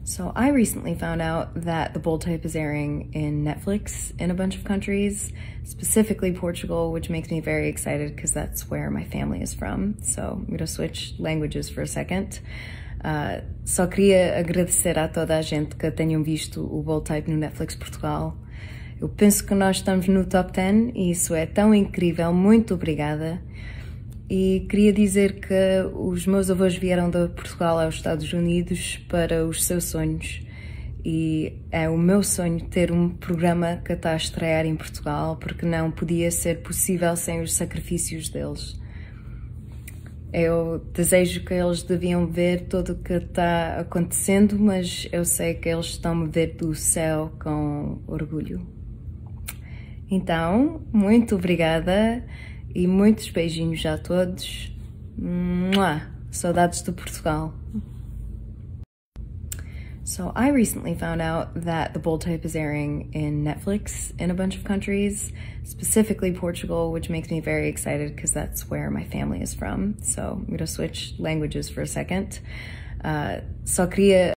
So I recently found out that The Bold Type is airing in Netflix in a bunch of countries, specifically Portugal, which makes me very excited because that's where my family is from. So I'm gonna switch languages for a second. Só queria agradecer a toda a gente que tenham visto o Bold Type no Netflix Portugal. Eu penso que nós estamos no top 10 e isso é tão incrível. Muito obrigada. E queria dizer que os meus avós vieram de Portugal aos Estados Unidos para os seus sonhos. E é o meu sonho ter um programa que está a estrear em Portugal, porque não podia ser possível sem os sacrifícios deles. Eu desejo que eles deviam ver tudo o que está acontecendo, mas eu sei que eles estão a ver do céu com orgulho. Então, muito obrigada e muitos beijinhos a todos. Mua! Saudades de Portugal. So I recently found out that The Bold Type is airing in Netflix in a bunch of countries, specifically Portugal, which makes me very excited because that's where my family is from. So I'm gonna switch languages for a second. Só queria